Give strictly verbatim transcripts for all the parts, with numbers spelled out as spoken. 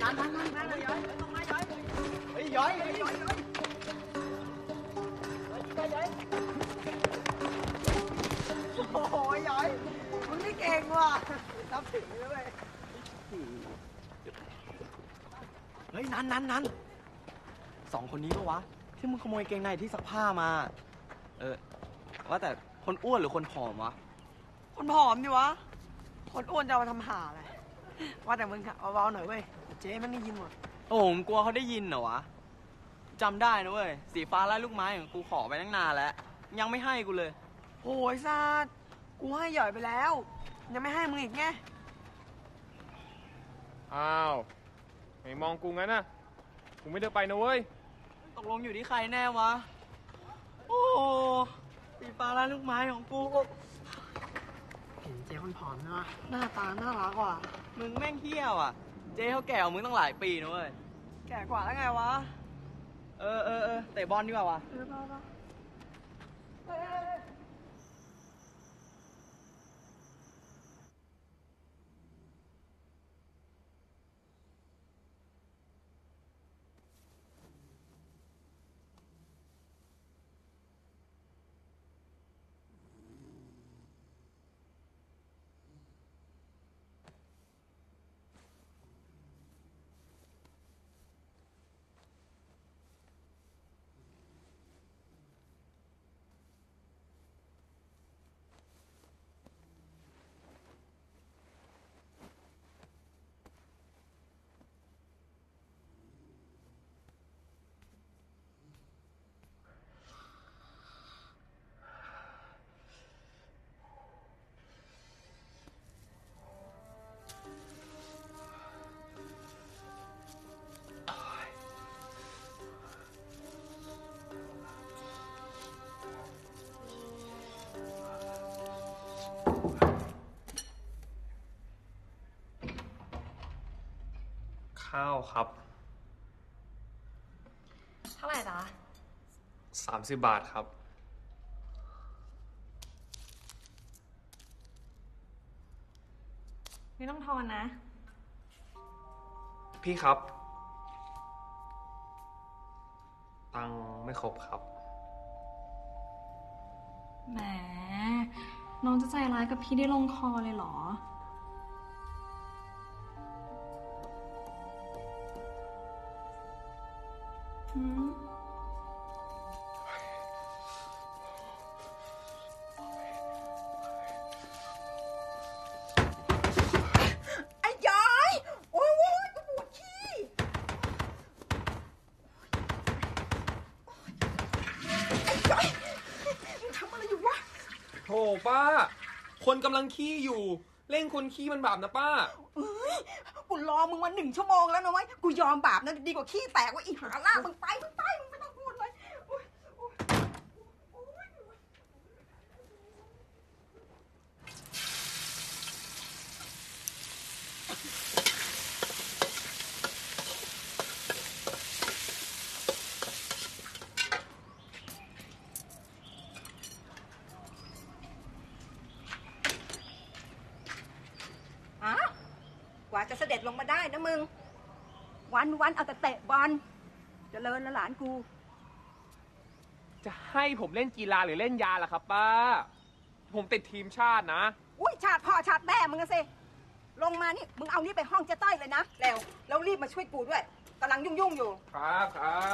นั่นนั่นนั่นนั่นย้อยลงมาย้อยเฮ้ยย้อยย้อยย้อยย้อยย้อยโอ้โหย้อยมึงนี่เก่งว่ะนับถึงเลยเว้ยเฮ้ยนั่นนั่นนั่นสองคนนี้ปะวะที่มึงขโมยเกงในที่ซักผ้ามาเออว่าแต่คนอ้วนหรือคนผอมวะคนผอมดิวะคนอ้วนจะเอามาทำหาอะไรว่าแต่มึงเบาๆหน่อยเว้ยเจ๊มันได้ยินหมดโอ้โหกลัวเขาได้ยินเหรอวะจำได้นะเว้ยสีฟ้าไล่ลูกไม้ของกูขอไปตั้งนานแล้วยังไม่ให้กูเลยโอ้ยซาดกูให้หย่อยไปแล้วยังไม่ให้มึงอีกไงอ้าวไม่มองกูงั้นนะกูไม่ได้ไปนะเว้ยตกลงอยู่ที่ใครแน่วะโอ้สีฟ้าไล่ลูกไม้ของกูเห็นเจ๊คนผอมนะหน้าตาน่ารักว่ะมึงแม่งเหี้ยวอ่ะเจ๊เขาแก่กว่ามึงตั้งหลายปีนะเว้ยแก่กว่าแล้วไงวะเออเออเออเตะบอลดีกว่าวะเออไปไปข้าวครับเท่าไหร่จ๊ะสามสิบบาทครับไม่ต้องทอนนะพี่ครับตังค์ไม่ครบครับแหมน้องจะใจร้ายกับพี่ได้ลงคอเลยเหรอหืมไอ้ย้อยโอ้ยโอ้ยกูปวดขี้ไอ้ย้อยมึงทำอะไรอยู่วะโธ่ป้าคนกำลังขี้อยู่เร่งคนขี้มันบาปนะป้าเอ้ยกูรอมึงมาหนึ่งชั่วโมงแล้วนะเว้ยกูยอมบาปนะดีกว่าขี้แตกว่าอีหาล่ามึงไปมึงไปมึงไม่ต้องพูดเลยกว่าจะเสด็จลงมาได้นะมึงวันวันเอาแต่เตะบอลเจริญละหลานกูจะให้ผมเล่นกีฬาหรือเล่นยาล่ะครับป้าผมติดทีมชาตินะอุ้ยชาติพ่อชาติแม่มึงอะสิลงมานี่มึงเอานี่ไปห้องเจ๊ต้อยเลยนะเร็วแล้วรีบมาช่วยกูด้วยกำลังยุ่งยุ่งอยู่ครับครับ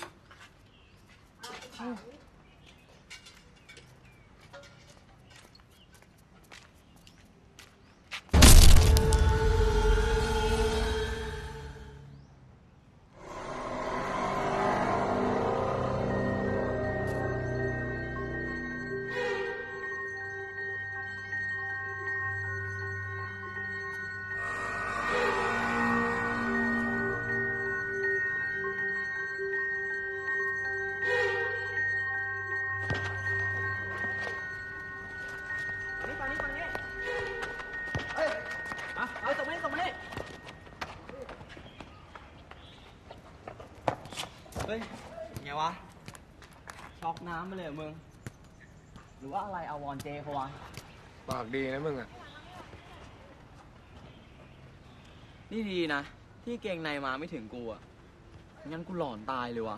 เฮ้ยไงวะช็อกน้ำไปเลยมึงหรือว่าอะไรอาวรเจเขาวะปากดีนะมึงอ่ะนี่ดีนะที่เกงในมาไม่ถึงกูอะงั้นกูหลอนตายเลยวะ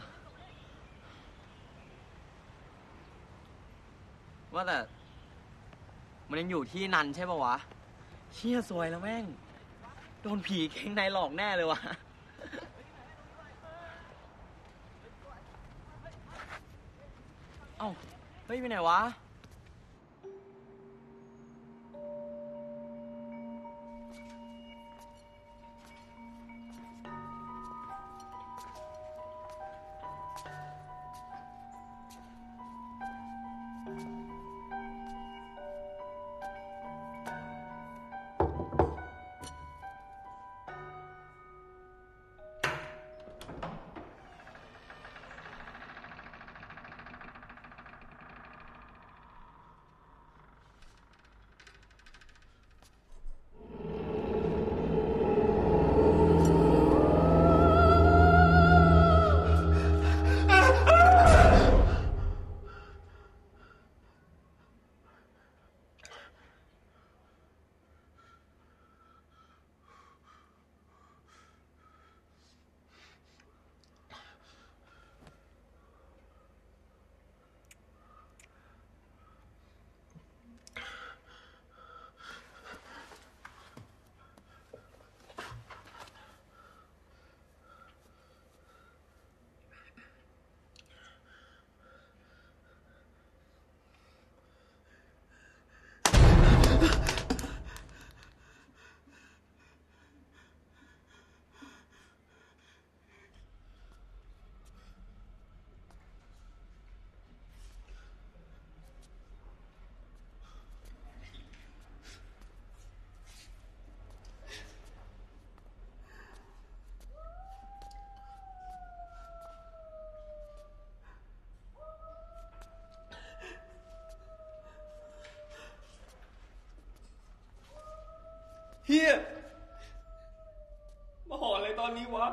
ว่าแต่มันยังอยู่ที่นันใช่ปะวะเชี่ยซวยแล้วแม่งโดนผีเกงในหลอกแน่เลยวะเอ้าเฮ้ยไปไหนวะเฮียมาหอนอะไรตอนนี้วะ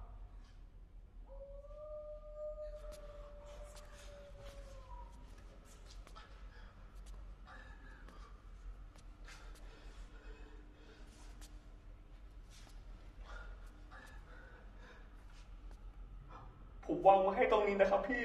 ผมวางมาให้ตรงนี้นะครับพี่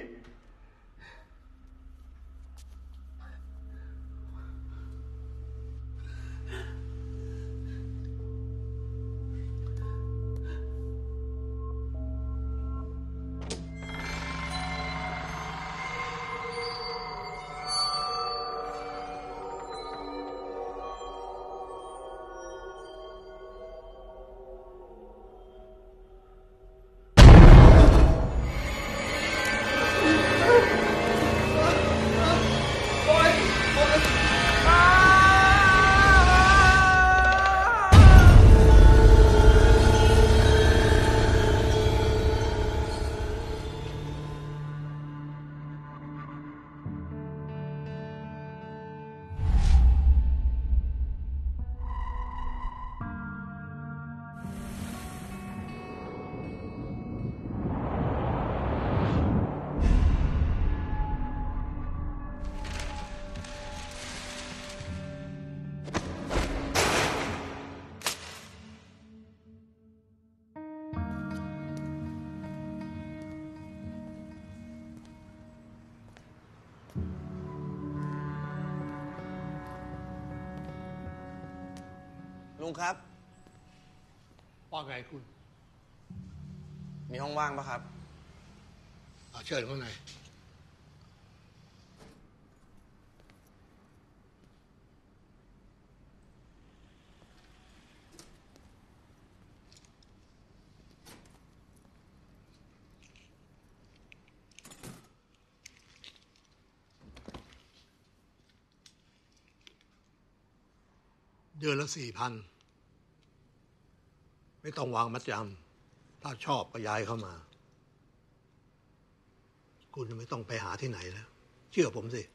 ลุงครับว่าไงคุณมีห้องว่างปะครับเชิญข้างในเดือนละสี่พันไม่ต้องวางมัดจำถ้าชอบก็ย้ายเข้ามา คุณไม่ต้องไปหาที่ไหนแล้ว เชื่อผมสิ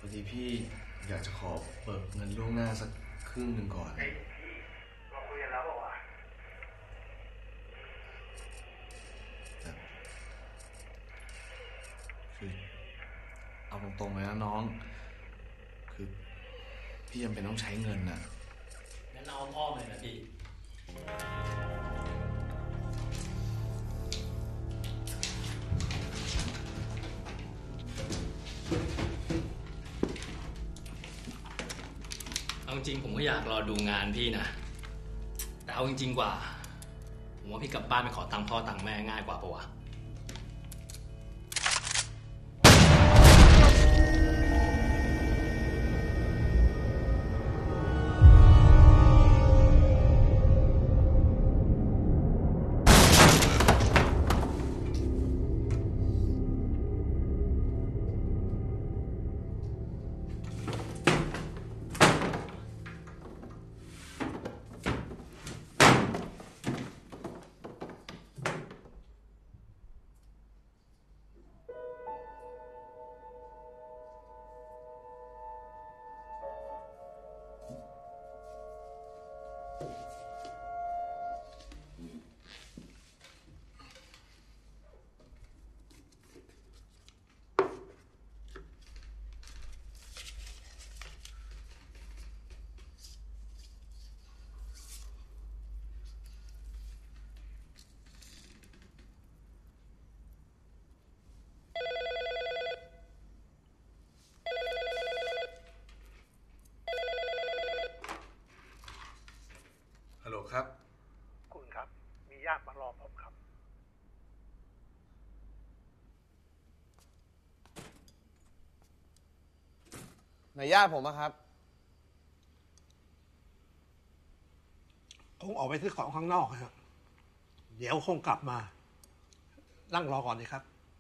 อดีพี่อยากจะขอเบิกเงินล่วงหน้าสักครึ่งหนึ่งก่อนเราคุยกันแล้วบอกว่าคือเอาตรงๆเลยนะน้องคือพี่จำเป็นต้องใช้เงินน่ะงั้นเอาพ่อเลยนะพี่เอาจริงผมก็อยากรอดูงานพี่นะแต่เอาจริงๆกว่าผมว่าพี่กลับบ้านไปขอตังค์พ่อตังค์แม่ง่ายกว่าปะวะฮัลโหลครับคุณครับมีญาติมารอผมครับไหนญาติผมอะครับคงออกไปซื้อของข้างนอกครับเดี๋ยวคงกลับมานั่งรอก่อนดีครับ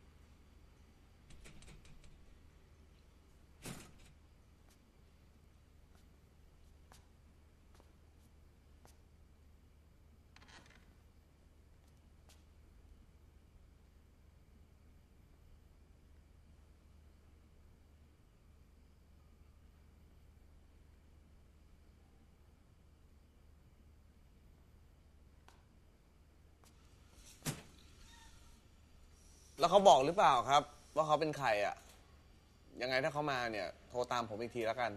แล้วเขาบอกหรือเปล่าครับว่าเขาเป็นใครอะยังไงถ้าเขามาเนี่ยโทรตามผมอีกทีแล้วกัน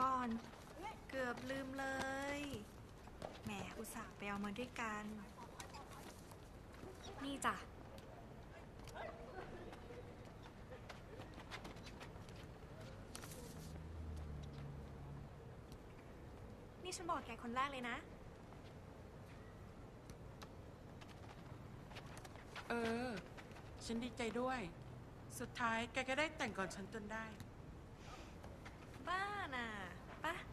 ก่อน เกือบลืมเลย แหมอุตส่าห์ไปเอามาด้วยกัน นี่จ้ะ นี่ฉันบอกแกคนแรกเลยนะเออ ฉันดีใจด้วย สุดท้ายแกก็ได้แต่งก่อนฉันจนได้บ้าน่ะปะ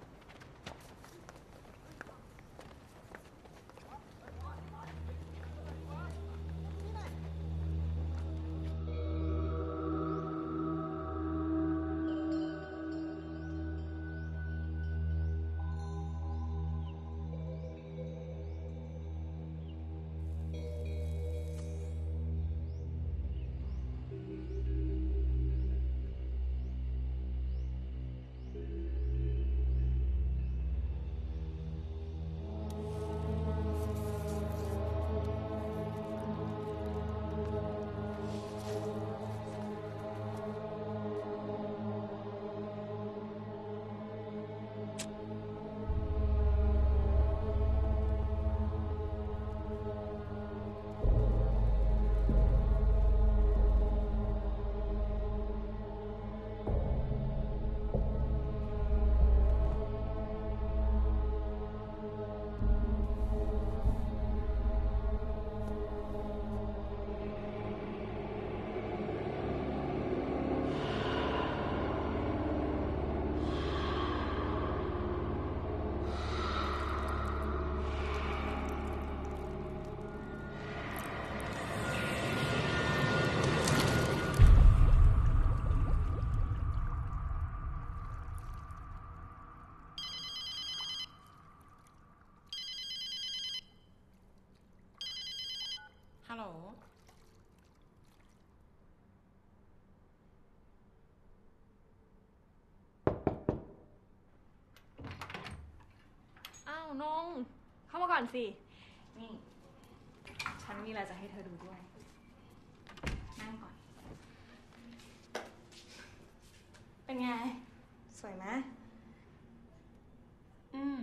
ฮัลโหลอ้าวน้องเข้ามาก่อนสิ นี่ ฉันมีอะไรจะให้เธอดูด้วย นั่งก่อน เป็นไง สวยไหมอืม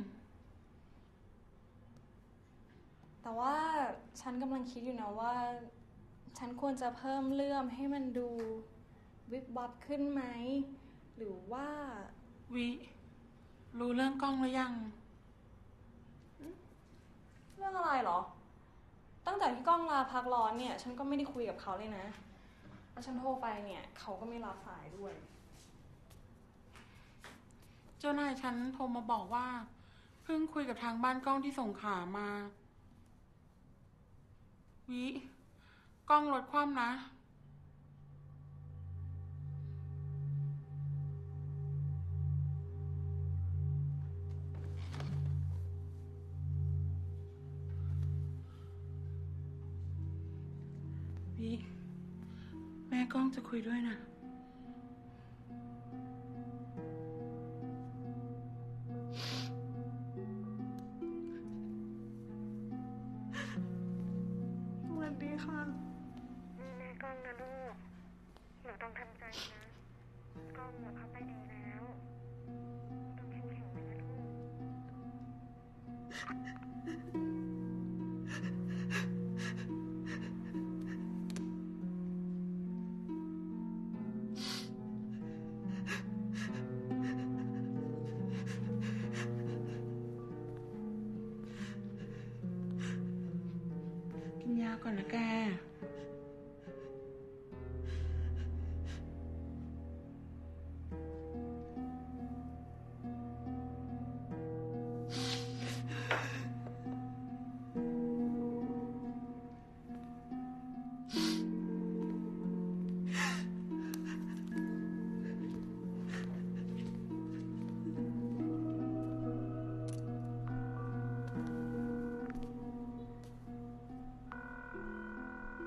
แต่ว่าฉันกำลังคิดอยู่นะว่า ฉันควรจะเพิ่มเลื่อมให้มันดูวิบวับขึ้นไหม หรือว่าวิ รู้เรื่องกล้องหรือยังเรื่องอะไรเหรอ ตั้งแต่ที่กล้องลาพักร้อนเนี่ย ฉันก็ไม่ได้คุยกับเขาเลยนะ แล้วฉันโทรไปเนี่ย เขาก็ไม่รับสายด้วยเจ้านายฉันโทรมาบอกว่า เพิ่งคุยกับทางบ้านกล้องที่ส่งขามา วิ กล้องลดความนะ วิ แม่กล้องจะคุยด้วยนะสวัสดีค่ะแม่กล้องนะลูก หนูต้องทำใจนะ กล้องเขาไปดีแล้วต้องเข้มแข็งไว้นะลูกกินยาก่อนนะแกแ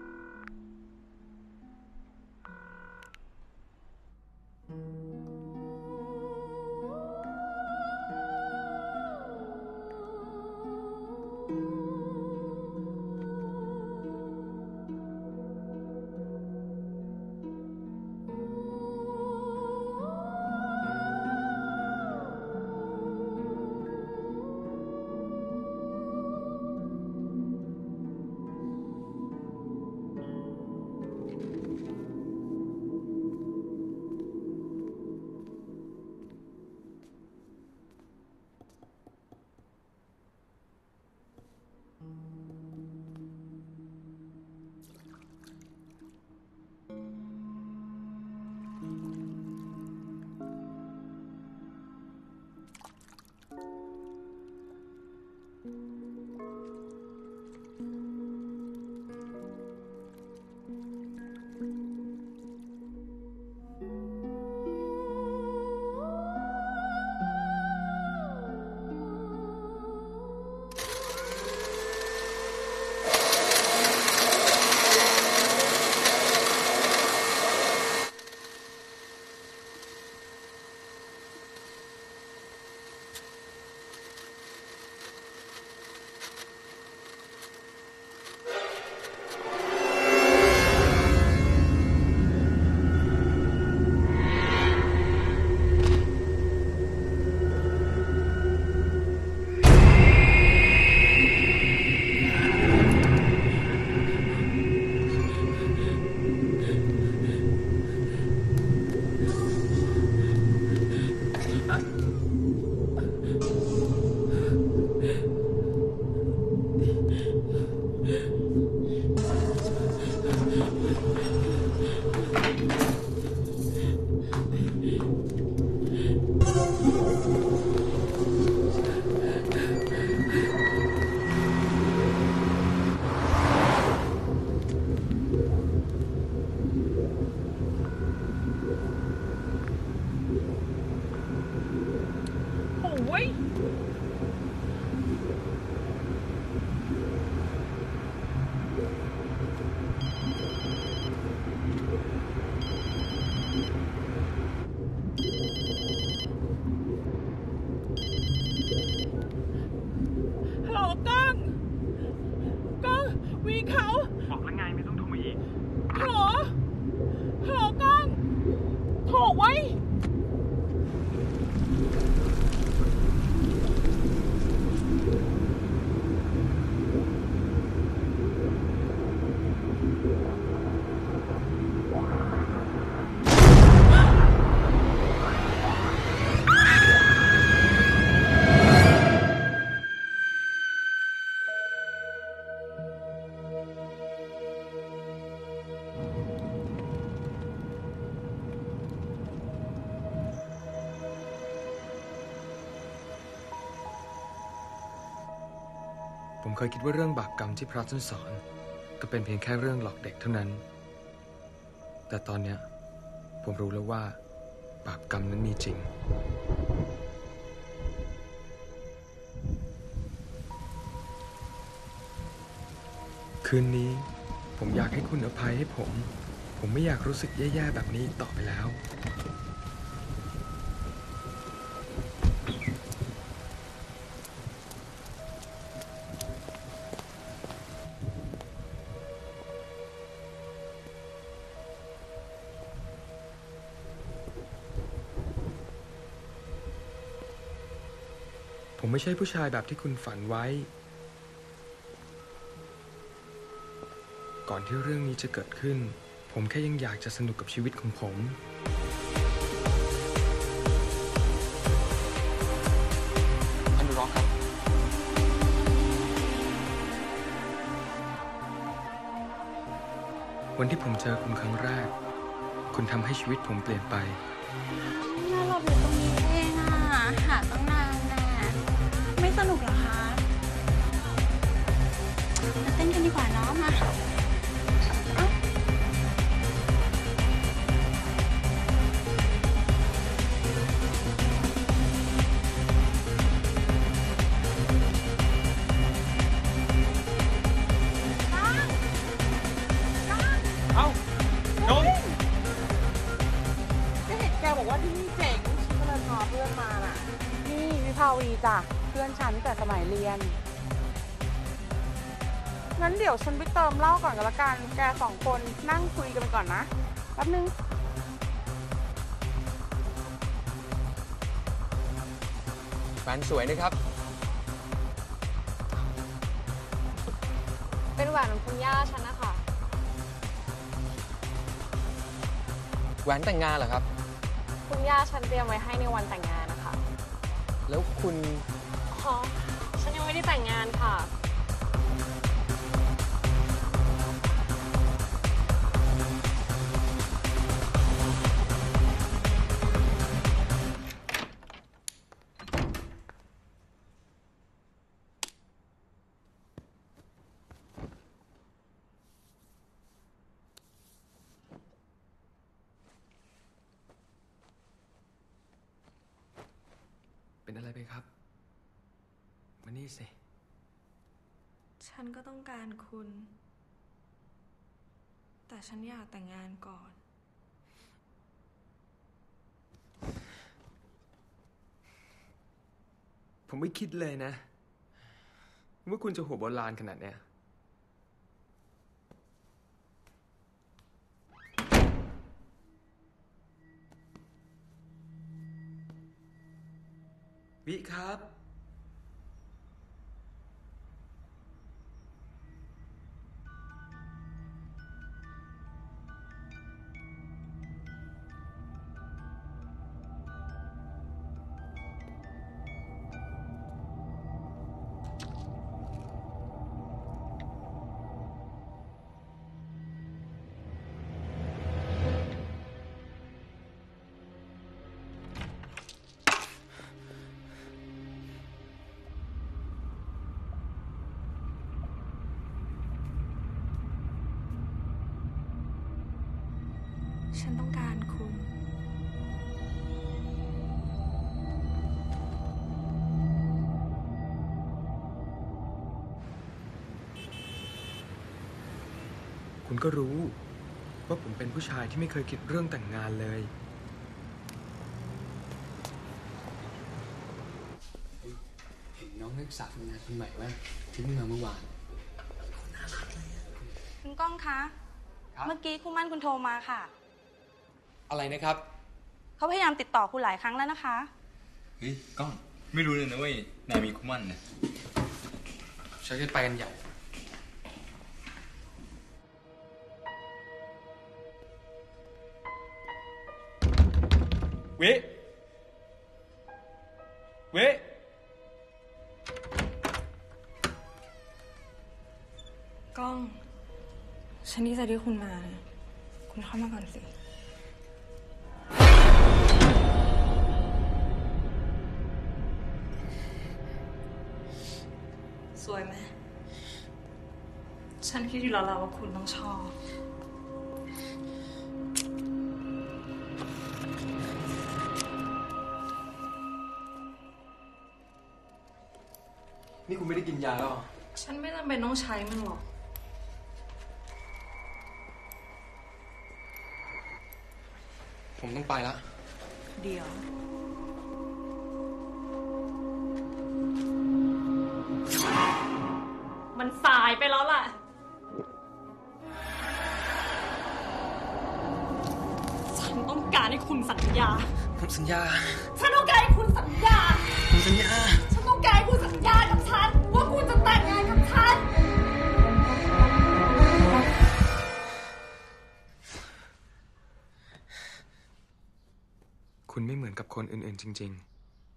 ผมเคยคิดว่าเรื่องบาปกรรมที่พระท่านสอนก็เป็นเพียงแค่เรื่องหลอกเด็กเท่านั้นแต่ตอนเนี้ยผมรู้แล้วว่าบาปกรรมนั้นมีจริงคืนนี้ผมอยากให้คุณอภัยให้ผมผมไม่อยากรู้สึกแย่ๆแบบนี้ต่อไปแล้วผมไม่ใช่ผู้ชายแบบที่คุณฝันไว้ก่อนที่เรื่องนี้จะเกิดขึ้นผมแค่ยังอยากจะสนุกกับชีวิตของผมอนุรักษ์ครับวันที่ผมเจอคุณครั้งแรกคุณทำให้ชีวิตผมเปลี่ยนไปน่าเราอยู่ตรงนี้เองอ่ะหาตั้งนานแน่ไม่สนุกเหรอคะมาเต้นกันดีกว่าเนาะมาจ้ะเพื่อนฉันแต่สมัยเรียนงั้นเดี๋ยวฉันไปเติมเหล้าก่อนกันละกันแกสองคนนั่งคุยกันไปก่อนนะแป๊บนึงแหวนสวยนะครับเป็นแหวนของคุณย่าฉันนะคะแหวนแต่งงานเหรอครับคุณย่าฉันเตรียมไว้ให้ในวันแต่งงานนะคะแล้วคุณอ๋อฉันยังไม่ได้แต่งงานค่ะเป็นอะไรไปครับมานี่สิฉันก็ต้องการคุณแต่ฉันอยากแต่งงานก่อนผมไม่คิดเลยนะว่าคุณจะหัวโบราณขนาดเนี้ยวิครับฉันต้องการคุณคุณก็รู้ว่าผมเป็นผู้ชายที่ไม่เคยคิดเรื่องแต่งงานเลยเห็นน้องนักศึกษาคนงานคนใหม่ว่าที่เพิ่งมาเมื่อวานคุณก้องคะเมื่อกี้คู่มั่นคุณโทรมาค่ะอะไรนะครับเขาพยายามติดต่อคุณหลายครั้งแล้วนะคะเฮ้ยก้องไม่รู้เลยนะเว้ยนายมีคู่มั่นเนี่ยฉันจะไปกันใหญ่เว้เว้ก้องฉันดีใจที่คุณมานะคุณเข้ามาก่อนสิสวยไหมฉันคิดอยู่แล้วว่าคุณต้องชอบนี่คุณไม่ได้กินยาแล้วฉันไม่จำเป็นต้องใช้มันหรอกผมต้องไปละเดี๋ยวมันสายไปแล้วล่ะ ฉันต้องการให้คุณสัญญาผมสัญญาฉันต้องการให้คุณสัญญาผมสัญญาฉันต้องการให้คุณสัญญากับฉันว่าคุณจะแต่งงานกับฉันคุณไม่เหมือนกับคนอื่นๆจริงๆ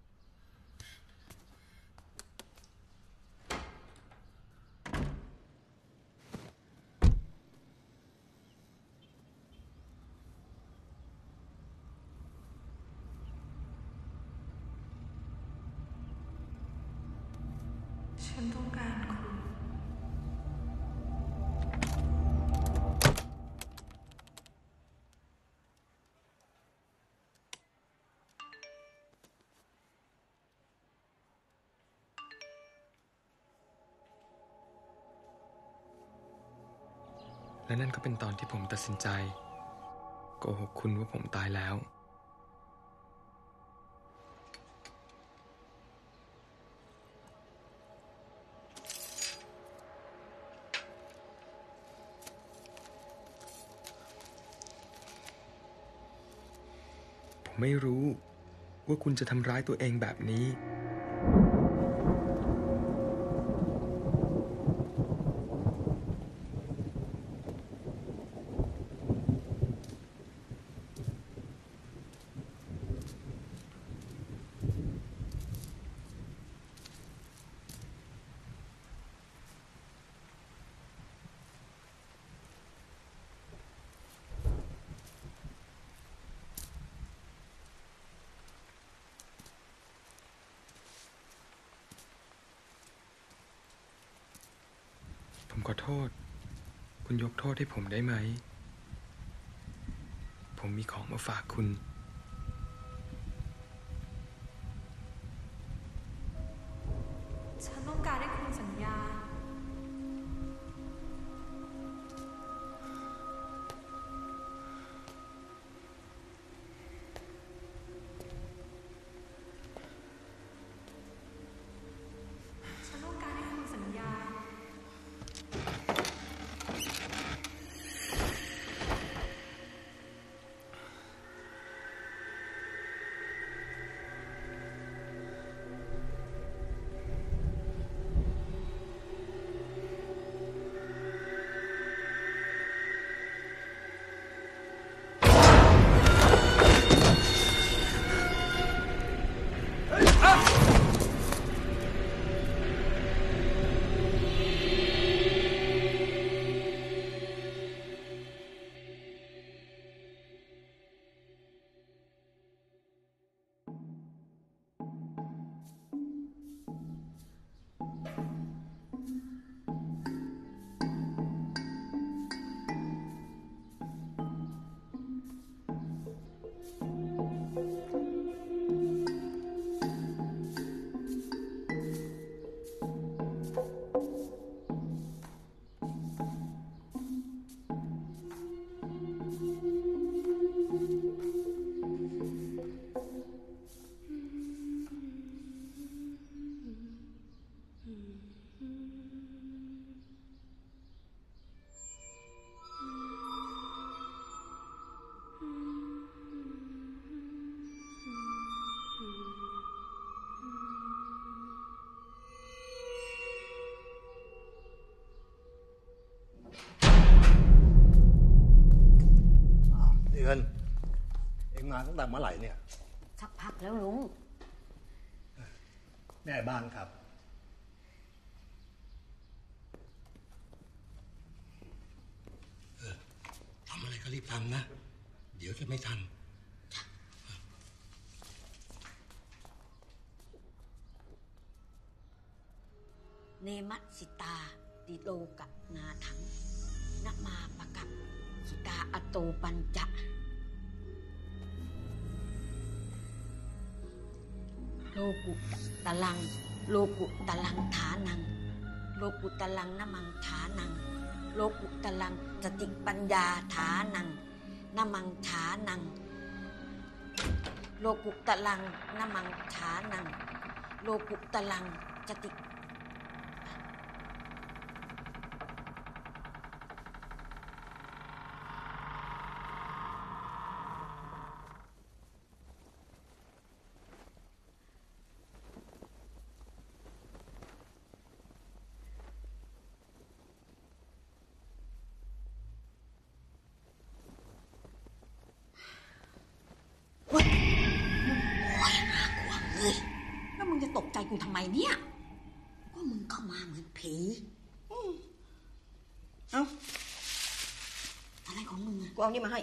ฉันต้องการคุณและนั่นก็เป็นตอนที่ผมตัดสินใจโกหกคุณว่าผมตายแล้ว ผมไม่รู้ว่าคุณจะทำร้ายตัวเองแบบนี้ ผมขอโทษ คุณยกโทษให้ผมได้ไหม ผมมีของมาฝากคุณฉันต้องการให้คุณสัญญา ฉันต้องการให้คุณสัญญาเดือนเอ็งมาตั้งแต่เมื่อไหร่เนี่ยสักพักแล้วลุงแม่บ้านครับเออทำอะไรก็รีบทำนะ เดี๋ยวจะไม่ทันเนมัตสิตาติโลกะนาถังนมาปะกับสุตาอโตปัญจะโลกุตลังโลกุตลังฐานังโลกุตลังนมังฐานังโลกุตลังสติปัญญาฐานังนมังฐานังโลกุตลังนมังฐานังโลกุตลังสติแล้วมึงจะตกใจกูทำไมเนี่ยก็มึงเข้ามาเหมือนผีเอ้าอะไรของมึงอะกูเอานี่มาให้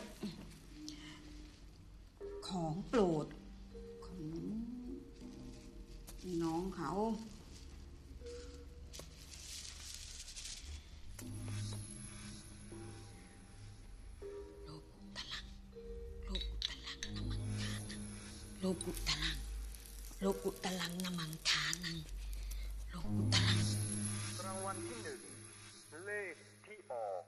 ของโปรดของน้องเขาโลกุตลังโลกุตลังนมังฐานังโลกุตลังโลกุตลังนมังฐานังโลกุตลังรางวัลที่หนึ่งเลขที่ออก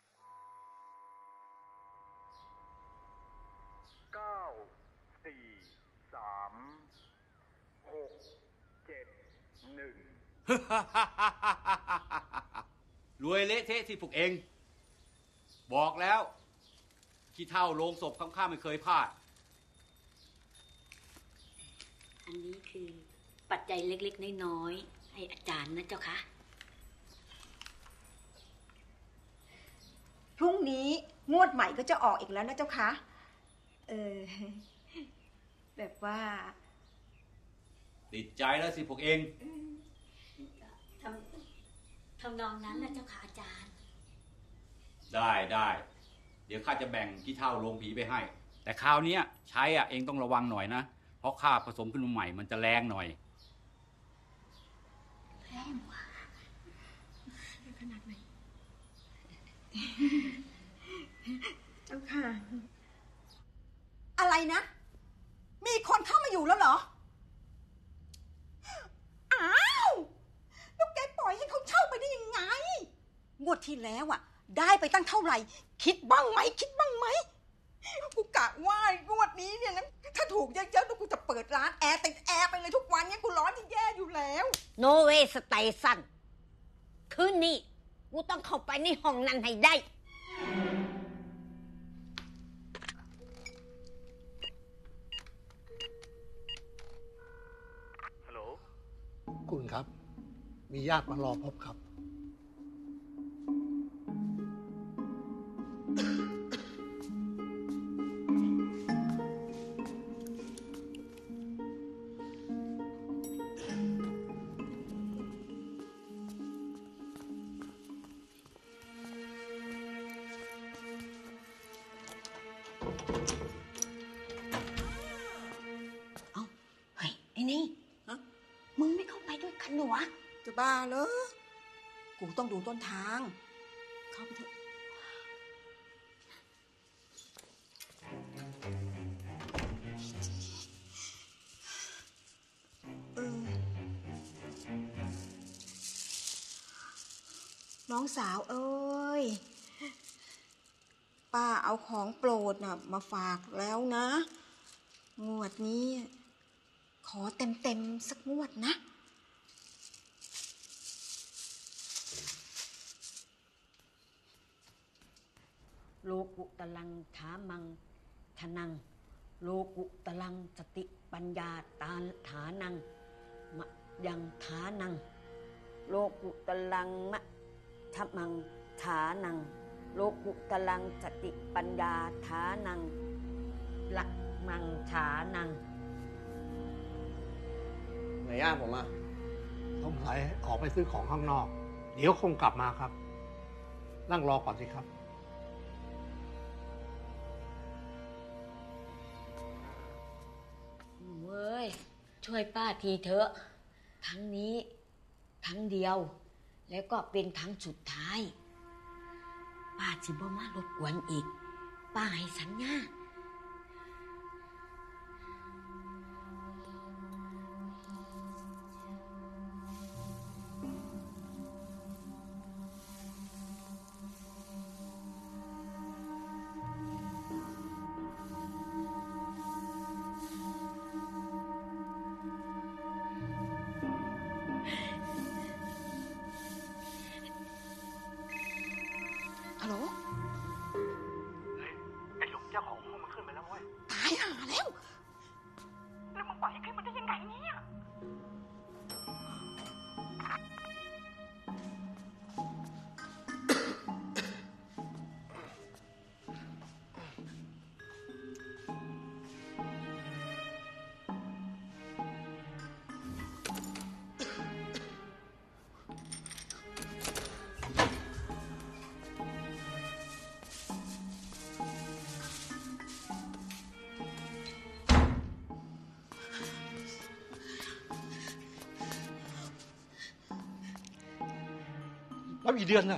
เก้าสี่สามหกเจ็ดหนึ่งรวยเละเทะที่พวกเองบอกแล้วขี้เท่าโลงศพข้างๆไม่เคยพลาดอันนี้คือปัจจัยเล็กๆน้อยๆให้อาจารย์นะเจ้าคะพรุ่งนี้งวดใหม่ก็จะออกอีกแล้วนะเจ้าคะเออแบบว่าติดใจแล้วสิพวกเองทำทำนองนั้นนะเจ้าค่ะอาจารย์ได้ได้เดี๋ยวข้าจะแบ่งขี้เท่าโรงผีไปให้แต่คราวนี้ใช้อ่ะเองต้องระวังหน่อยนะเพราะข้าผสมขึ้นมาใหม่มันจะแรงหน่อยแรงว่ะขนาดไหนเจ้าค่ะอะไรนะมีคนเข้ามาอยู่แล้วเหรออ้าวแล้วแกปล่อยให้เขาเช่าไปได้ยังไงงวดที่แล้วอ่ะได้ไปตั้งเท่าไหร่คิดบ้างไหมคิดบ้างไหมกูกะว่างวดนี้เนี่ยนะถ้าถูกเยอะๆแล้วกูจะเปิดร้านแอร์ติดแอร์ไปเลยทุกวันเนี่ยกูร้อนที่แย่อยู่แล้วโนเวสเตชันคืนนี้กูต้องเข้าไปในห้องนั้นให้ได้ฮัลโหลคุณครับมีญาติมารอพบครับมึงไม่เข้าไปด้วยกันหรอวะจะบ้าเหรอกูต้องดูต้นทางเข้าไปเถอะเออน้องสาวเอ้ยป้าเอาของโปรดน่ะมาฝากแล้วนะงวดนี้ขอเต็มๆสักงวดนะโลกุตลังถามังทนังโลกุตลังสติปัญญาตาฐานังมะยังฐานังโลกุตลังมะทมังฐานังโลกุตลังสติปัญญาฐานังลักมังฐานังไหนญาติผมอ่ะสงสัยออกไปซื้อของข้างนอกเดี๋ยวคงกลับมาครับนั่งรอก่อนสิครับเว้ยช่วยป้าทีเถอะครั้งนี้ครั้งเดียวแล้วก็เป็นครั้งสุดท้ายป้าสิบ่มารบกวนอีกป้าให้สัญญาฮัลโหลเฮ้ย ไอ้หลงเจ้าของห้องมันขึ้นไปแล้วเว้ยตายห่าแล้วแล้วมึงปล่อยให้ขึ้นมาได้ยังไงเนี่ยแล้วอีเดือนน่ะ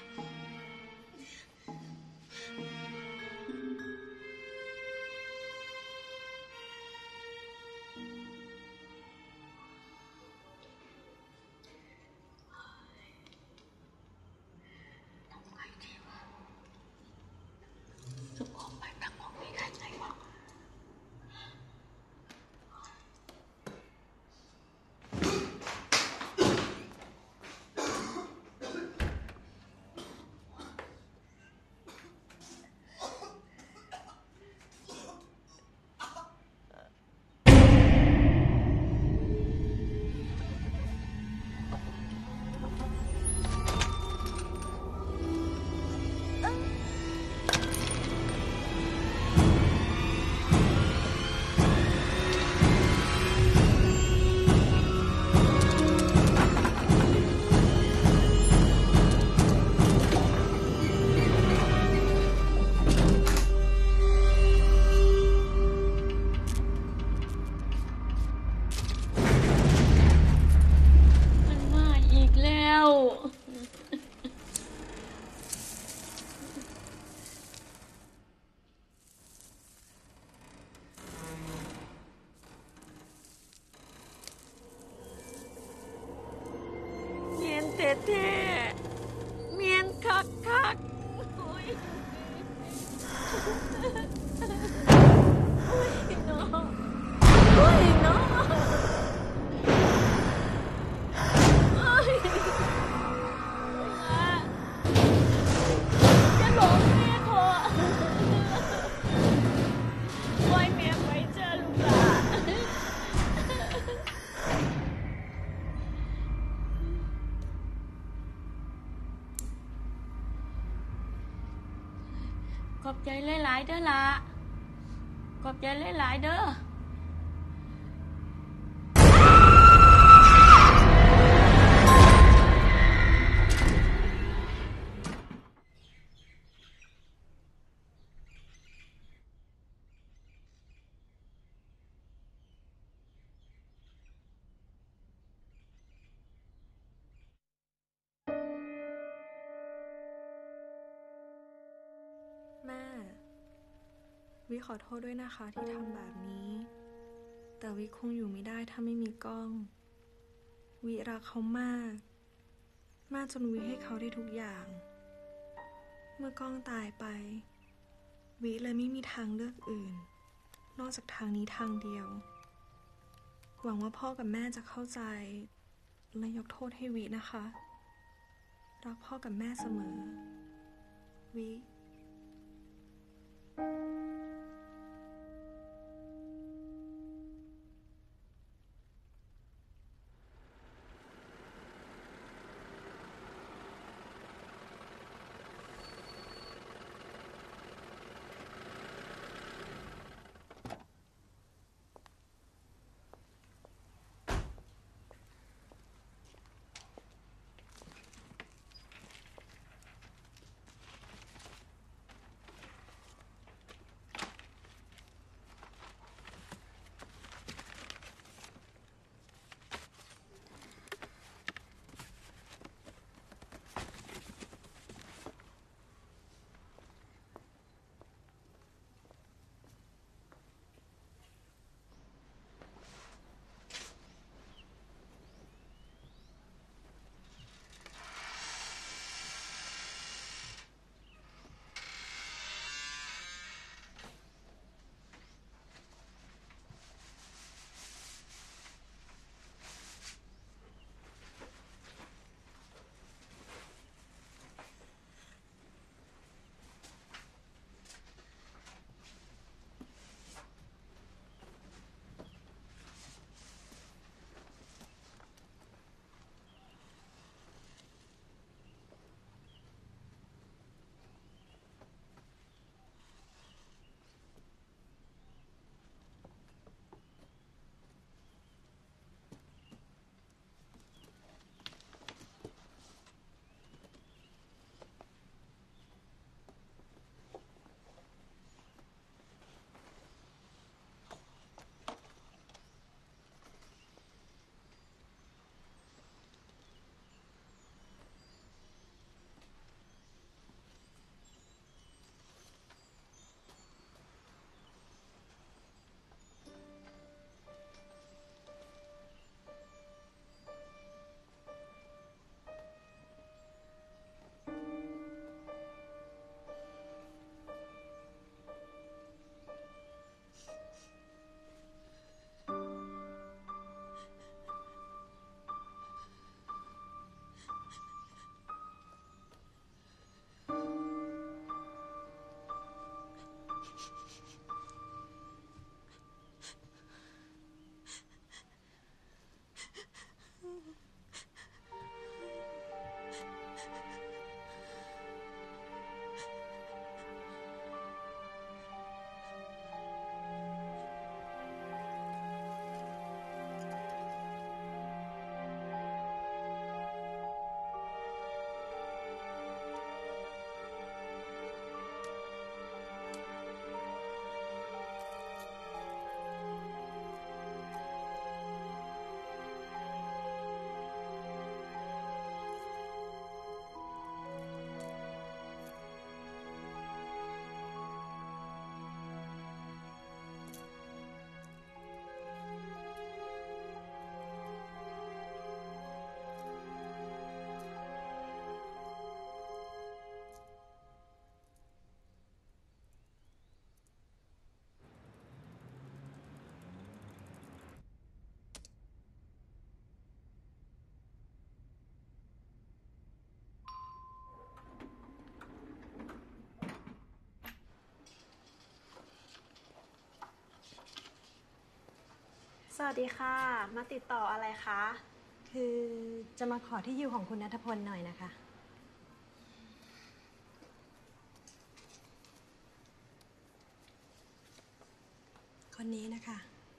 จะออกไปจากห้องนี้ได้ไงวะแท้ๆเมียนคักคักโอ้ยโอ้ยเนาะโอ้ยเนาะโอ้ยจะหลงแม่ขอปล่อยแม่ไปเจอลูกหลานขอบใจหลายๆเด้อล่ะขอบใจหลายๆเด้อแม่ วิขอโทษด้วยนะคะที่ทำแบบนี้ แต่วิคงอยู่ไม่ได้ถ้าไม่มีกล้อง วิรักเขามาก มากจนวิให้เขาได้ทุกอย่าง เมื่อกล้องตายไป วิเลยไม่มีทางเลือกอื่น นอกจากทางนี้ทางเดียว หวังว่าพ่อกับแม่จะเข้าใจ และยกโทษให้วินะคะ รักพ่อกับแม่เสมอ วิเวัสดีค่ะมาติดต่ออะไรคะคือจะมาขอที่อยู่ของคุณณัฐพลหน่อยนะคะคนนี้นะคะ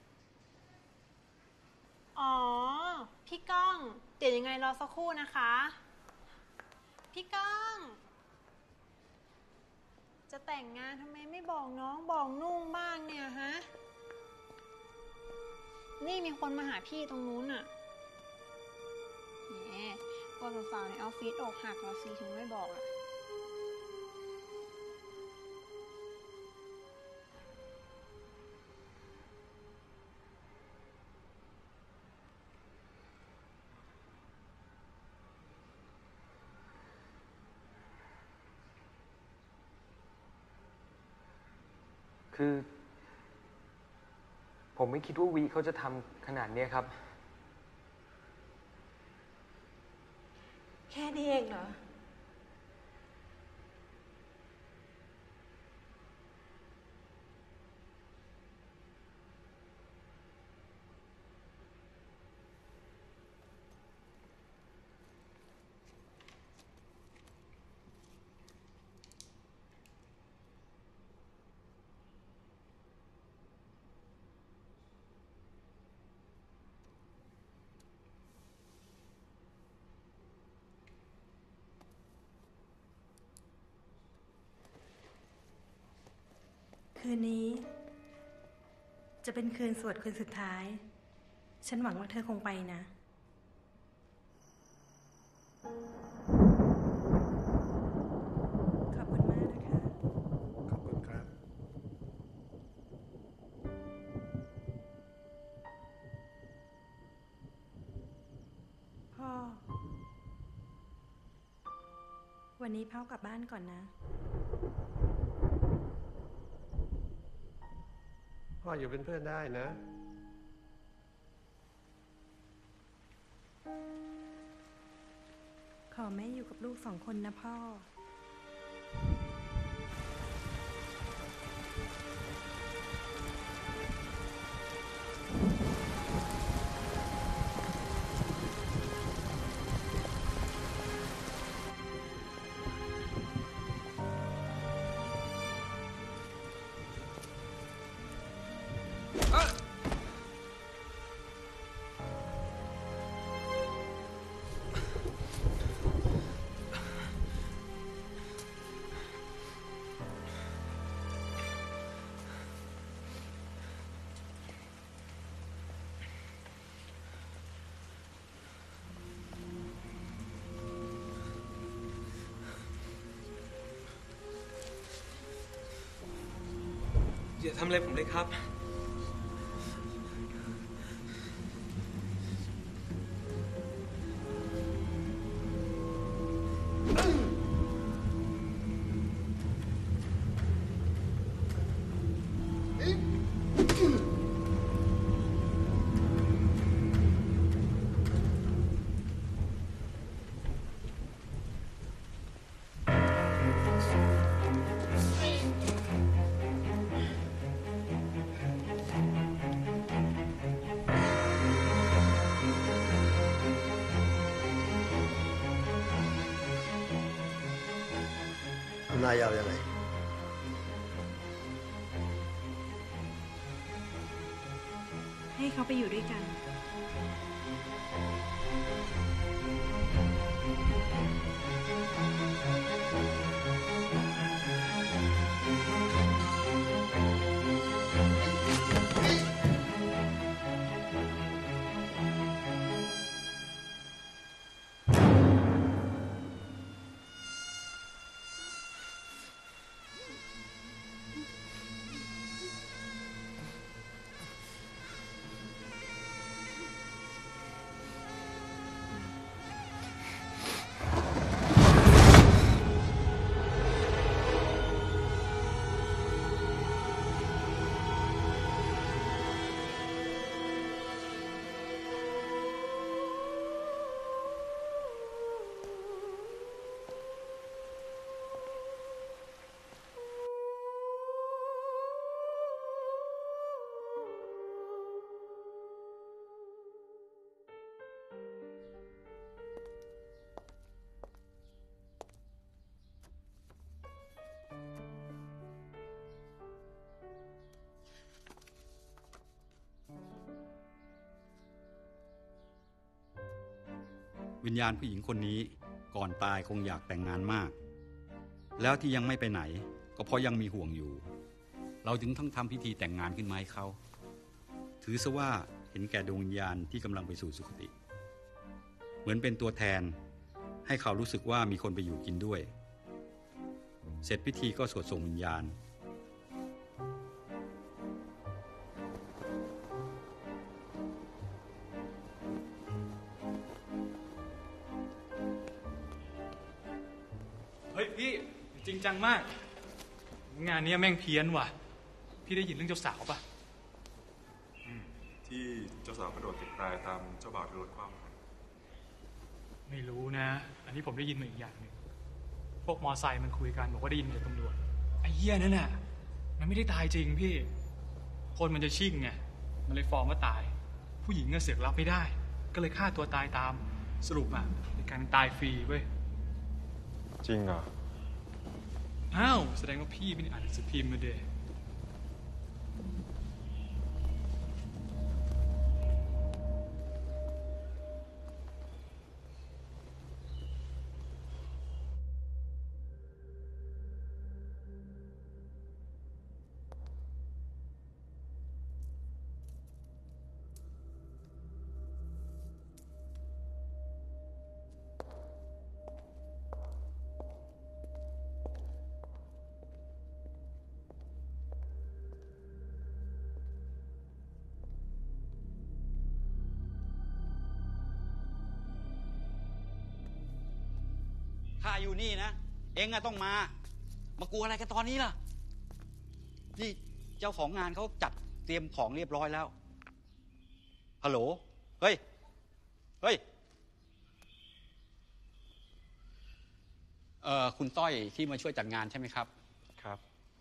อ๋อพี่ก้องเดี๋ยวยังไงรอสักครู่นะคะพี่ก้องจะแต่งงานทำไมไม่บอกน้องบอกนุ่งบ้างเนี่ยฮะนี่มีคนมาหาพี่ตรงนู้นน่ะแหมพวกสาวๆในออฟฟิศอกหักเราสิถึงไม่บอกอ่ะคือผมไม่คิดว่าวีเขาจะทำขนาดนี้ครับแค่นี้เองเหรอคืนนี้จะเป็นคืนสวดคืนสุดท้ายฉันหวังว่าเธอคงไปนะขอบคุณมากนะคะขอบคุณครับพ่อวันนี้พ่อกลับบ้านก่อนนะพ่ออยู่เป็นเพื่อนได้นะขอแม่อยู่กับลูกสองคนนะพ่ออย่าทำอะไรผมเลยครับนายเอายังไงให้เขาไปอยู่ด้วยกันวิญญาณผู้หญิงคนนี้ก่อนตายคงอยากแต่งงานมากแล้วที่ยังไม่ไปไหนก็เพราะยังมีห่วงอยู่เราจึงต้องทำพิธีแต่งงานขึ้นมาให้เขาถือซะว่าเห็นแก่ดวงวิญญาณที่กำลังไปสู่สุคติเหมือนเป็นตัวแทนให้เขารู้สึกว่ามีคนไปอยู่กินด้วยเสร็จพิธีก็สวดส่งวิญญาณเฮ้ยพี่จริงจังมากงานนี้แม่งเพี้ยนว่ะพี่ได้ยินเรื่องเจ้าสาวปะที่เจ้าสาวกระโดดตึกตายตามเจ้าบ่าวที่รถคว่ำไม่รู้นะอันนี้ผมได้ยินมาอีกอย่างหนึ่งพวกมอไซค์มันคุยกันบอกว่าได้ยินจากตำรวจไอ้เหี้ยนั่นน่ะมันไม่ได้ตายจริงพี่คนมันจะชิ่งไงมันเลยฟ้องว่าตายผู้หญิงก็เสือกรับไม่ได้ก็เลยฆ่าตัวตายตามสรุปอ่ะเป็นการตายฟรีเว้ยจริงเหรออ้าวแสดงว่าพี่ไม่ได้อ่านหนังสือพิมพ์มาเดะข้าอยู่นี่นะเอ็งอะต้องมามากลัวอะไรกันตอนนี้ล่ะนี่เจ้าของงานเขาจัดเตรียมของเรียบร้อยแล้วฮัลโหลเฮ้ยเฮ้ยเอ่อคุณต้อยที่มาช่วยจัดงานใช่ไหมครับครับ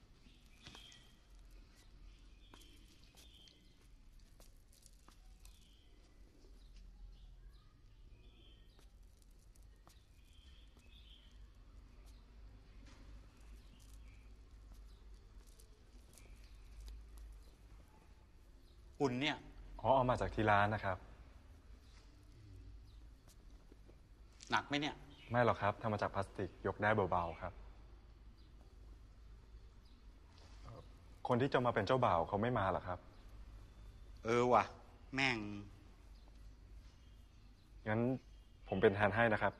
คุณเนี่ยอ๋อเอามาจากที่ร้านนะครับหนักไหมเนี่ยไม่หรอกครับทำมาจากพลาสติกยกได้เบาๆครับคนที่จะมาเป็นเจ้าบ่าวเขาไม่มาหรอครับเออว่ะแม่งงั้นผมเป็นแทนให้นะครับ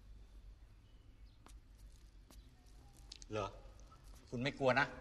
เหรอคุณไม่กลัวนะ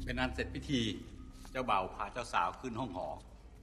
เป็นอันเสร็จพิธีเจ้าบ่าวพาเจ้าสาวขึ้นห้องหอ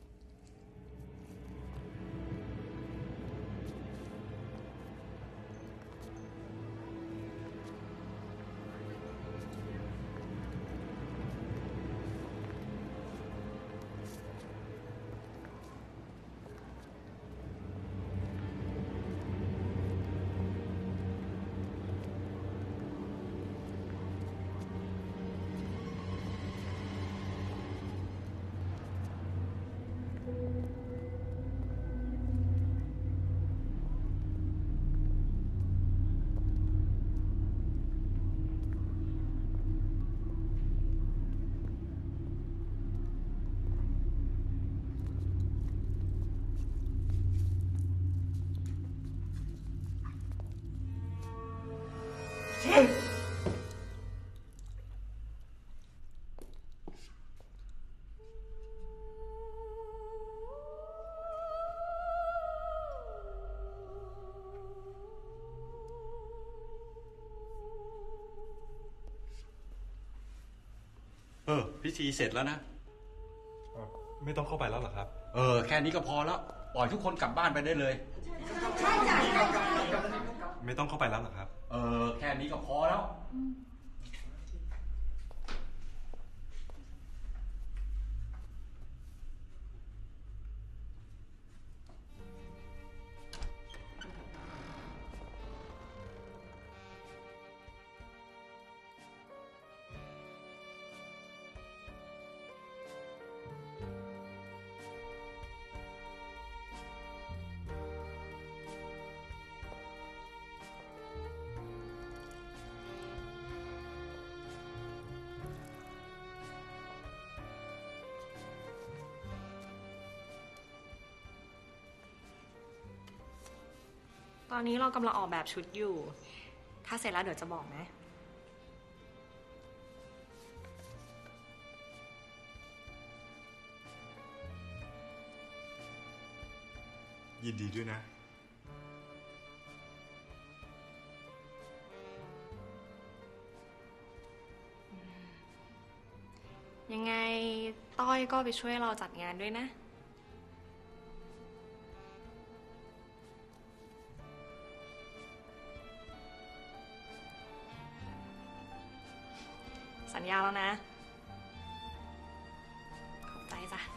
เออพิธีเสร็จแล้วนะไม่ต้องเข้าไปแล้วหรอครับเออแค่นี้ก็พอแล้วปล่อยทุกคนกลับบ้านไปได้เลยใช่จ้ะไม่ต้องเข้าไปแล้วหรอครับเออแค่นี้ก็พอแล้วตอนนี้เรากำลังออกแบบชุดอยู่ ถ้าเสร็จแล้วเดี๋ยวจะบอกนะยินดีด้วยนะยังไงต้อยก็ไปช่วยเราจัดงานด้วยนะ สัญญาแล้วนะ ขอบใจจ้ะ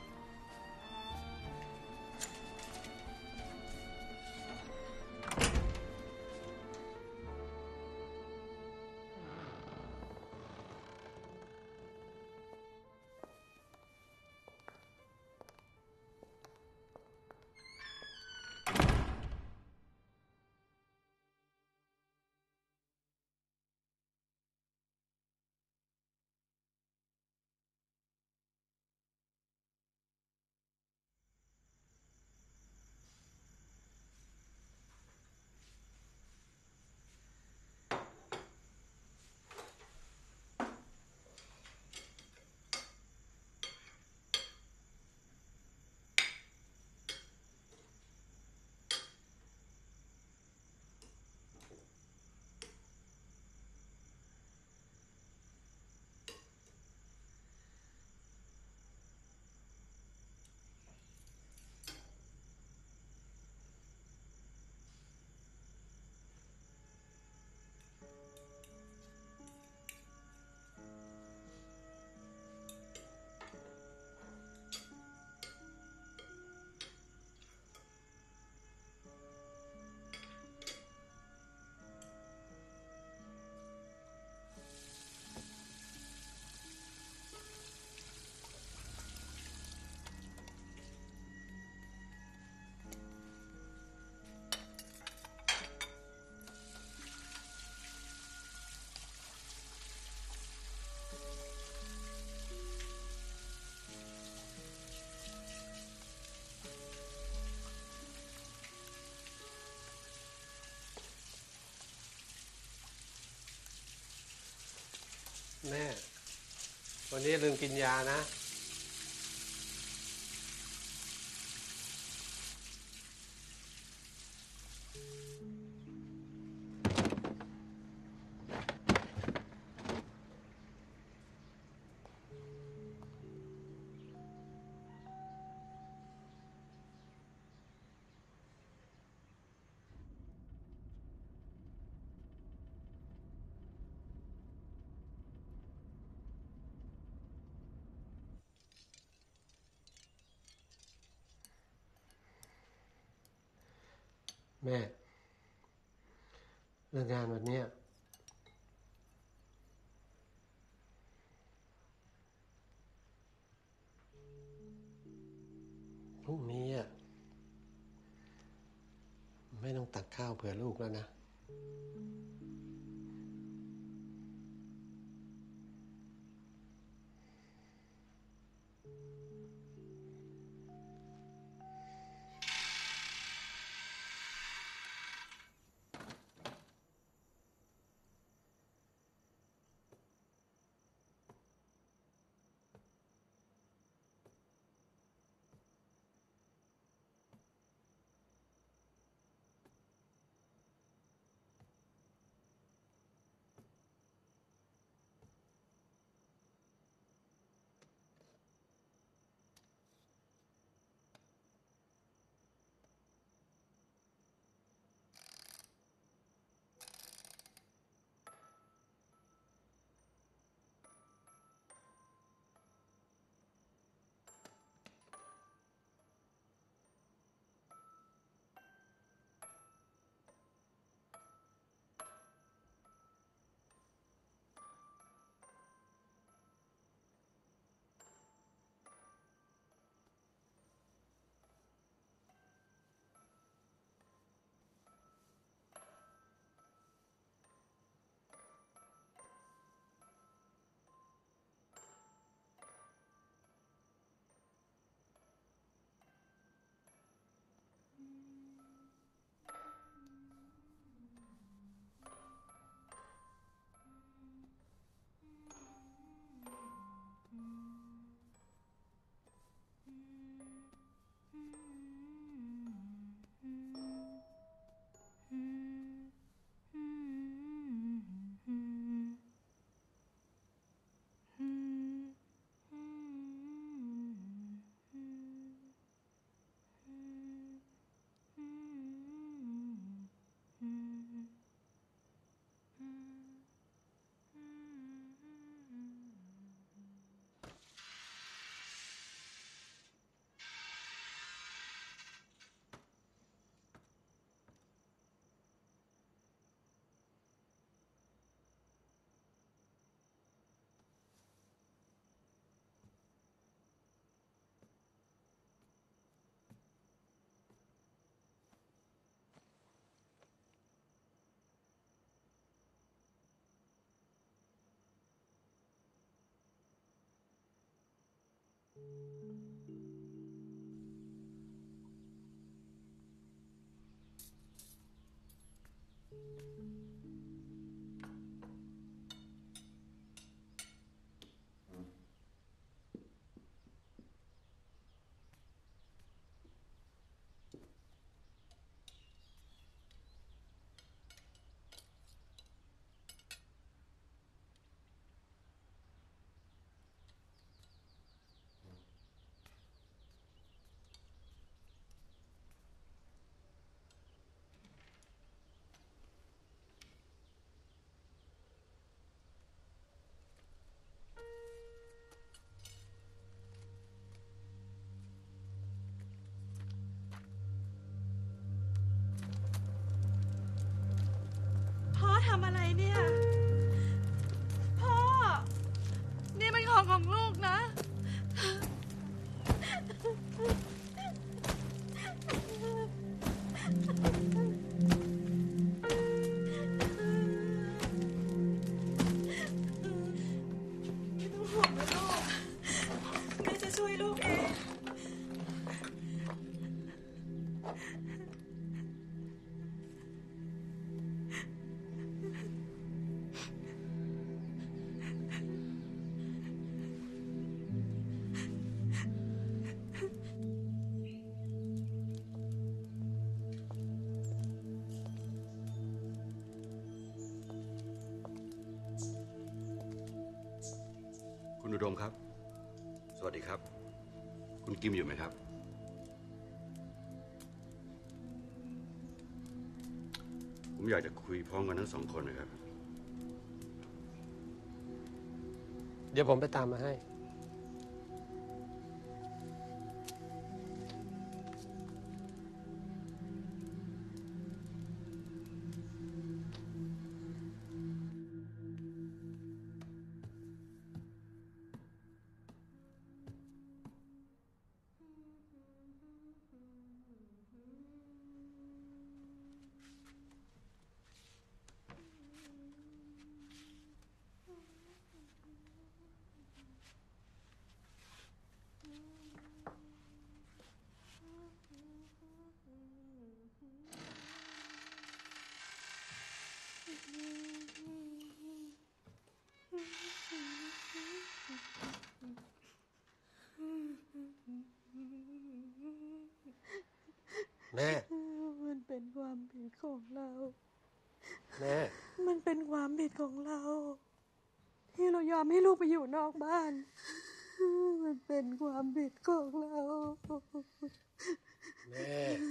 แม่ วันนี้ลืมกินยานะแม่เรื่องงานวันนี้พรุ่งนี้อ่ะไม่ต้องตักข้าวเผื่อลูกแล้วนะพ่อทำอะไรเนี่ยพ่อนี่มันของของลูกนะ ไม่ต้องห่วงนะลูกแม่จะช่วยลูกเองคุณอุดมครับ สวัสดีครับ คุณกิมอยู่ไหมครับ ผมอยากจะคุยพร้อมกันทั้งสองคนนะครับเดี๋ยวผมไปตามมาให้คแม่มันเป็นความผิดของเราแม่มันเป็นความผิดของเรา ที่เรายอมให้ลูกไปอยู่นอกบ้าน มันเป็นความผิดของเราแม่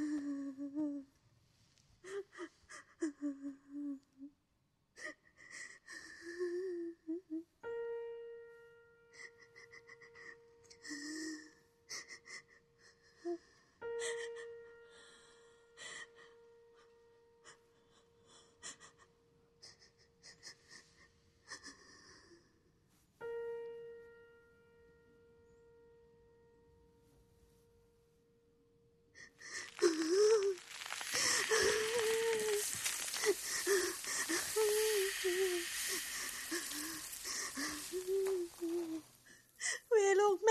วีลูกแม่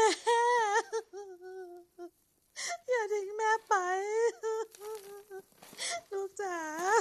อย่าทิ้งแม่ไป ลูกจ๋า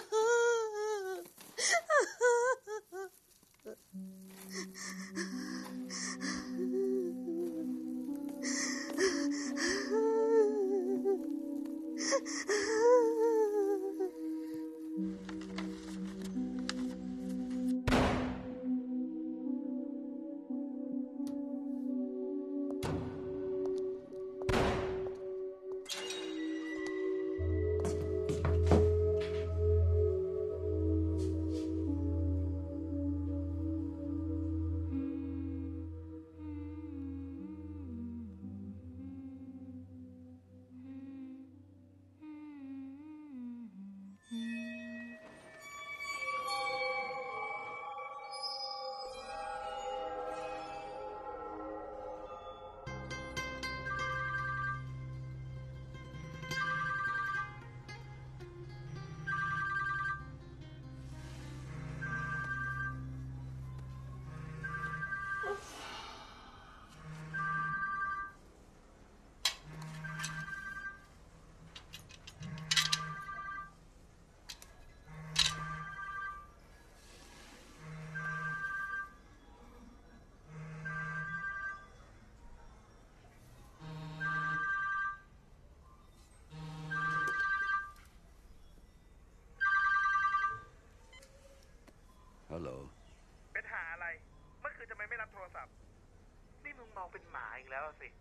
ฮัลโหลเป็นหาอะไร เมื่อคืนทำไมไม่รับโทรศัพท์ นี่มึงมองเป็นหมาอีกแล้วสิ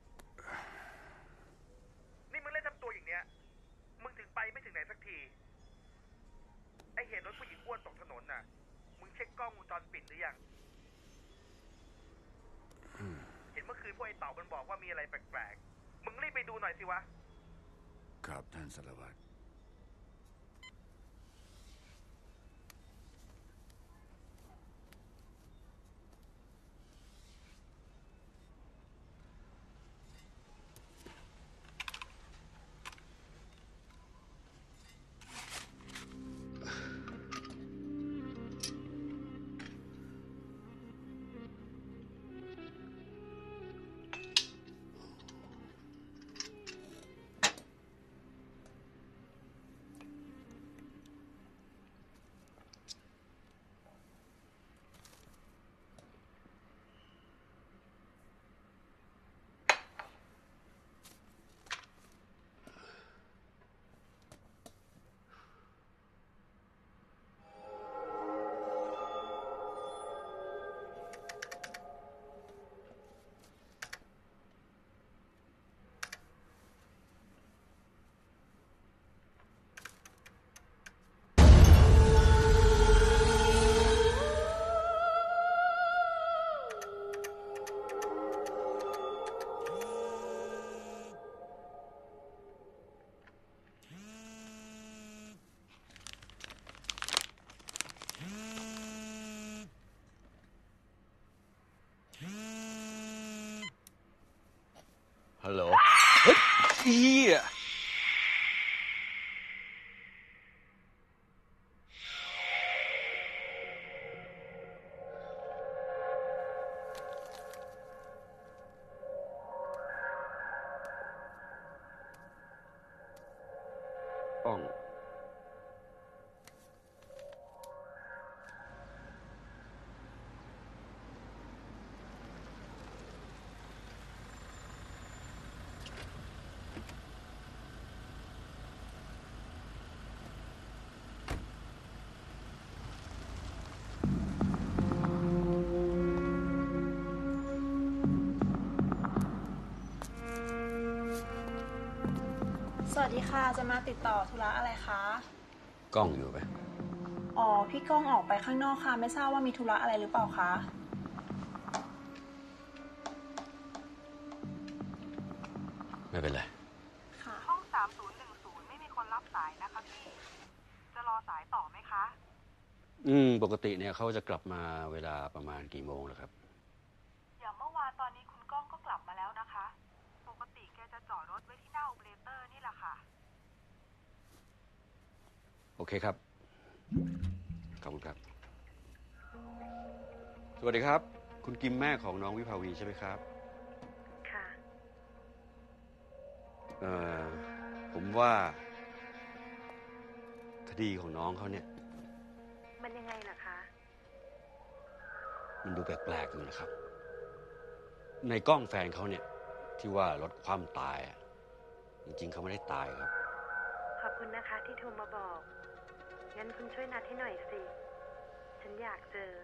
นี่มึงเล่นทำตัวอย่างเนี้ย มึงถึงไปไม่ถึงไหนสักที ไอเหตุรถผู้หญิงอ้วนตกถนนน่ะ มึงเช็คกล้องวงจรปิดหรือยัง เห็นเมื่อคืนพวกไอเต่ามันบอกว่ามีอะไรแปลกๆ มึงรีบไปดูหน่อยสิวะครับท่านสารวัตรฮัลโหลเฮ้ยเหี้ยป้องสวัสดีค่ะจะมาติดต่อธุระอะไรคะกล้องอยู่ไหมอ๋อพี่ก้องออกไปข้างนอกค่ะไม่ทราบว่ามีธุระอะไรหรือเปล่าคะไม่เป็นไรค่ะห้องสามศูนย์หนึ่งศูนย์ไม่มีคนรับสายนะคะพี่ จะรอสายต่อไหมคะอืม ปกติเนี่ยเขาจะกลับมาเวลาประมาณกี่โมงแล้วครับอย่างเมื่อวานตอนนี้คุณก้องก็กลับมาแล้วนะคะ ปกติแกจะจอดรถไว้ที่หน้าโอเปอเรเตอร์นี่แหละค่ะโอเคครับ ขอบคุณครับ สวัสดีครับ คุณกิมแม่ของน้องวิภาวีใช่ไหมครับค่ะเอ่อ ผมว่าคดีของน้องเขาเนี่ยมันยังไงล่ะคะมันดูแปลกๆอยู่นะครับ ในกล้องแฟนเขาเนี่ย ที่ว่ารถคว่ำตายอะจริงๆเขาไม่ได้ตายครับขอบคุณนะคะที่โทรมาบอก งั้นคุณช่วยนัดให้หน่อยสิ ฉันอยากเจอ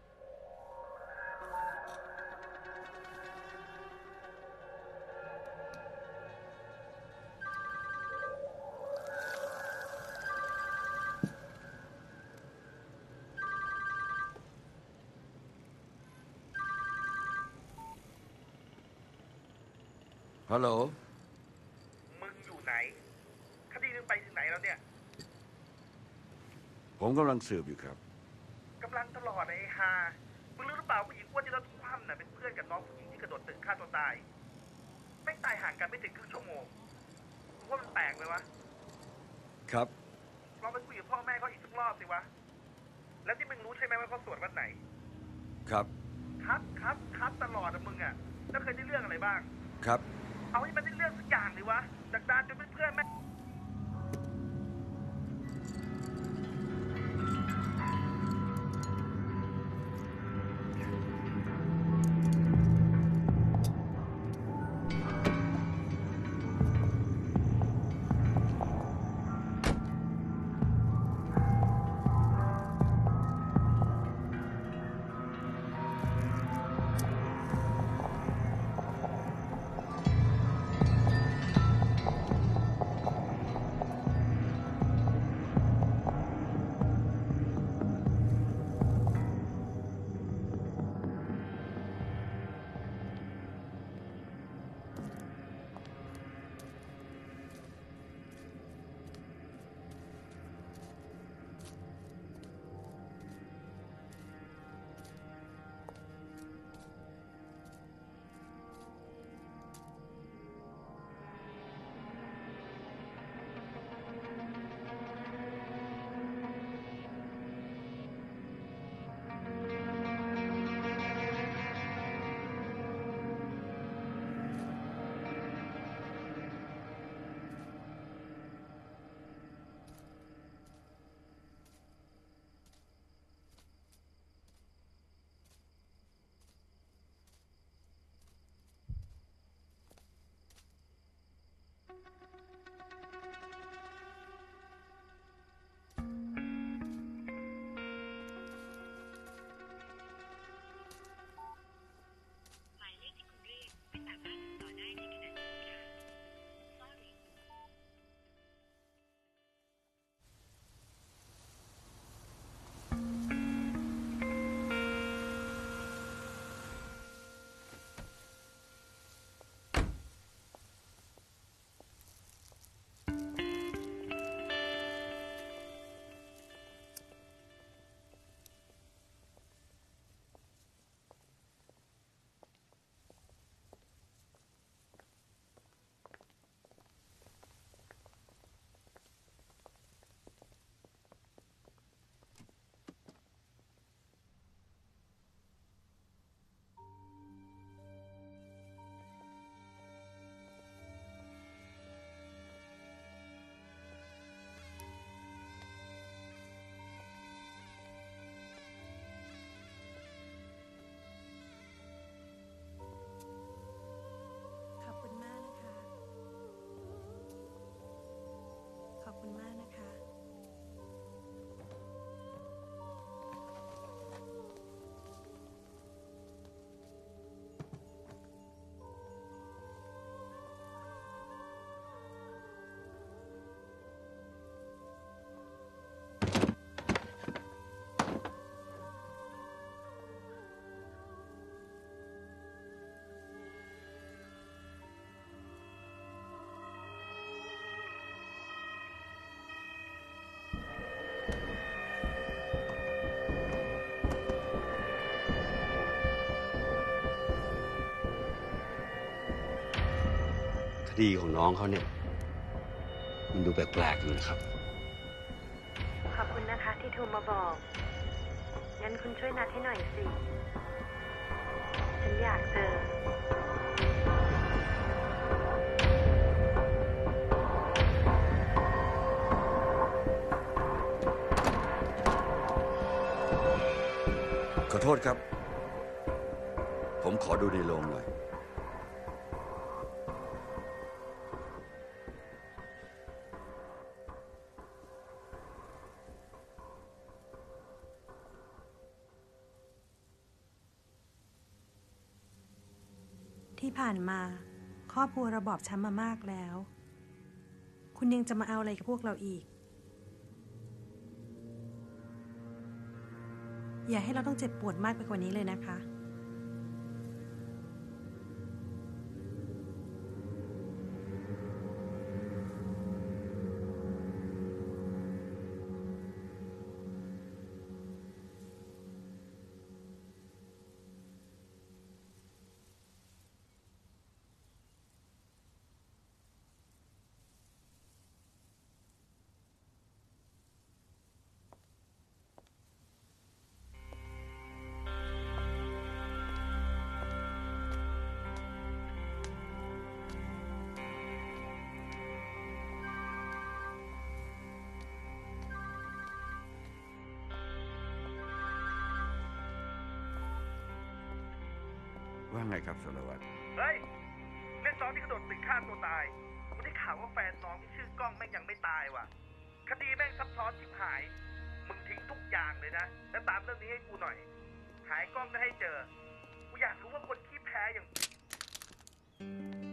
ฮัลโหลมึงอยู่ไหน คดีมึงไปถึงไหนแล้วเนี่ยผมกำลังสืบอยู่ครับกำลังตลอดไอ้ฮามึงรู้หรือเปล่าผู้หญิงอ้วนที่เราทุกคว่ำน่ะเป็นเพื่อนกับน้องผู้หญิงที่กระโดดตึกฆ่าตัวตาย ไม่ตายห่างกันไม่ถึงครึ่งชั่วโมงมึงว่ามันแปลกไหมวะครับลองไปคุยกับพ่อแม่เขาอีกสักรอบสิวะ แล้วที่มึงรู้ใช่ไหมว่าเขาสวดวันไหนครับครับครับครับตลอดอะมึงอะแล้วเคยได้เรื่องอะไรบ้างครับเอาให้มันได้เรื่องสักอย่างดิวะจากดานจนเพื่อนๆแม่งคดีของน้องเขาเนี่ย มันดูแปลกๆอยู่นะครับขอบคุณนะคะที่โทรมาบอก งั้นคุณช่วยนัดให้หน่อยสิ ฉันอยากเจอขอโทษครับ ผมขอดูในโรงหน่อยที่ผ่านมาครอบครัวเราบอบช้ำมามากแล้ว คุณยังจะมาเอาอะไรกับพวกเราอีก อย่าให้เราต้องเจ็บปวดมากไปกว่านี้เลยนะคะว่าไงครับสารวัตรเฮ้ยเรื่องน้องที่กระโดดตึกฆ่าตัวตายกูได้ข่าวว่าแฟนน้องที่ชื่อกล้องแม่งยังไม่ตายว่ะ คดีแม่งซับซ้อนชิบหาย มึงทิ้งทุกอย่างเลยนะ แล้วตามเรื่องนี้ให้กูหน่อย หายกล้องได้ให้เจอ กูอยากรู้ว่าคนขี้แพ้อย่าง